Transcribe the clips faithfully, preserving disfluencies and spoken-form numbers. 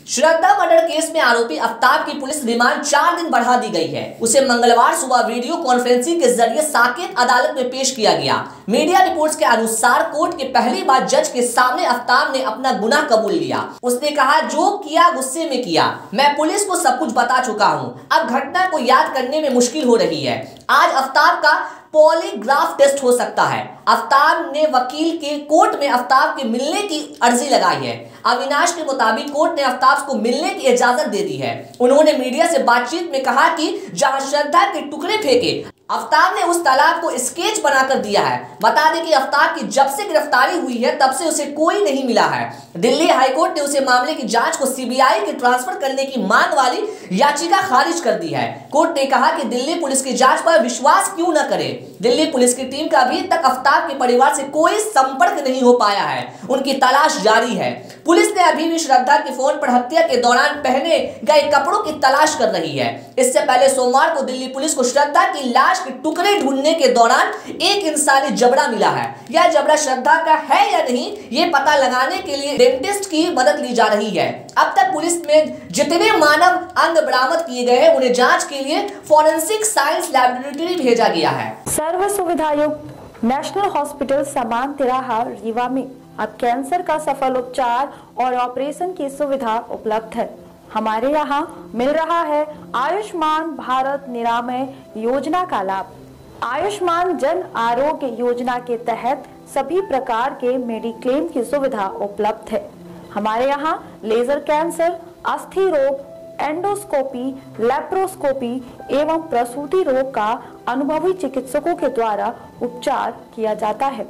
श्रद्धा murder case में आरोपी आफ्ताब की पुलिस रिमांड चार दिन बढ़ा दी गई है। उसे मंगलवार सुबह वीडियो कॉन्फ्रेंसिंग के जरिए साकेत अदालत में पेश किया गया। मीडिया रिपोर्ट्स के अनुसार कोर्ट के पहली बार जज के सामने आफ्ताब ने अपना गुनाह कबूल लिया। उसने कहा, जो किया गुस्से में किया, मैं पुलिस को सब कुछ बता चुका हूँ, अब घटना को याद करने में मुश्किल हो रही है। आज आफ्ताब का पॉलीग्राफ टेस्ट हो सकता है। आफ्ताब ने वकील के कोर्ट में आफ्ताब के मिलने की अर्जी लगाई है। अविनाश के मुताबिक कोर्ट ने आफ्ताब को मिलने की इजाजत दे दी है। उन्होंने मीडिया से बातचीत में कहा कि जहां श्रद्धा के टुकड़े फेंके, आफ्ताब ने उस तालाब को स्केच बनाकर दिया है। बता दें कि आफ्ताब की जब से गिरफ्तारी हुई है तब से उसे कोई नहीं मिला है। दिल्ली हाईकोर्ट ने उसे मामले की जांच को सीबीआई के ट्रांसफर करने की मांग वाली याचिका खारिज कर दी है। कोर्ट ने कहा कि दिल्ली पुलिस की जांच पर विश्वास क्यों न करे। दिल्ली पुलिस की टीम का अभी तक आफ्ताब के परिवार से कोई संपर्क नहीं हो पाया है। उनकी तलाश जारी है। पुलिस ने अभी भी श्रद्धा के फोन पर हत्या के दौरान पहने गए कपड़ों की तलाश कर रही है। इससे पहले सोमवार को दिल्ली पुलिस को श्रद्धा की लाश के टुकड़े ढूंढने के दौरान एक इंसानी जबड़ा मिला है। यह जबड़ा श्रद्धा का है या नहीं, ये पता लगाने के लिए डेंटिस्ट की मदद ली जा रही है। अब तक पुलिस में जितने मानव अंग बरामद किए गए हैं, उन्हें जांच के लिए फॉरेंसिक साइंस लैबोरेटरी भेजा गया है। सर्व सुविधायुक्त नेशनल हॉस्पिटल समान तिराहा रीवा में अब कैंसर का सफल उपचार और ऑपरेशन की सुविधा उपलब्ध है। हमारे यहाँ मिल रहा है आयुष्मान भारत निरामय योजना का लाभ। आयुष्मान जन आरोग्य योजना के तहत सभी प्रकार के मेडिक्लेम की सुविधा उपलब्ध है। हमारे यहाँ लेजर कैंसर, अस्थि रोग, एंडोस्कोपी, लेप्रोस्कोपी एवं प्रसूति रोग का अनुभवी चिकित्सकों के द्वारा उपचार किया जाता है।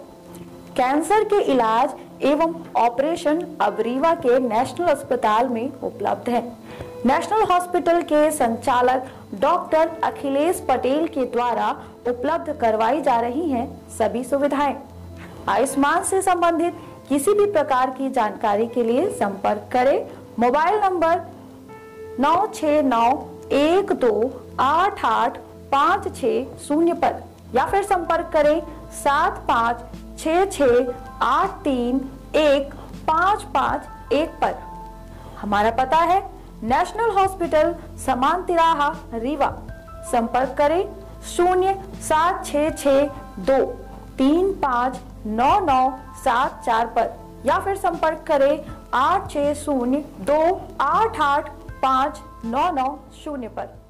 कैंसर के इलाज एवं ऑपरेशन अब रीवा के नेशनल अस्पताल में उपलब्ध है। नेशनल हॉस्पिटल के संचालक डॉक्टर अखिलेश पटेल के द्वारा उपलब्ध करवाई जा रही हैं सभी सुविधाएं। आयुष्मान से संबंधित किसी भी प्रकार की जानकारी के लिए संपर्क करें मोबाइल नंबर नौ छः नौ एक दो आठ आठ पाँच छः शून्य पर, या फिर संपर्क करें सात पाँच छः छः आठ तीन एक पाँच पाँच एक पर। हमारा पता है नेशनल हॉस्पिटल समान तिराहा रीवा। संपर्क करें शून्य सात छः छः दो तीन पाँच नौ नौ सात चार पर, या फिर संपर्क करें आठ छः शून्य दो आठ आठ पाँच नौ नौ शून्य पर।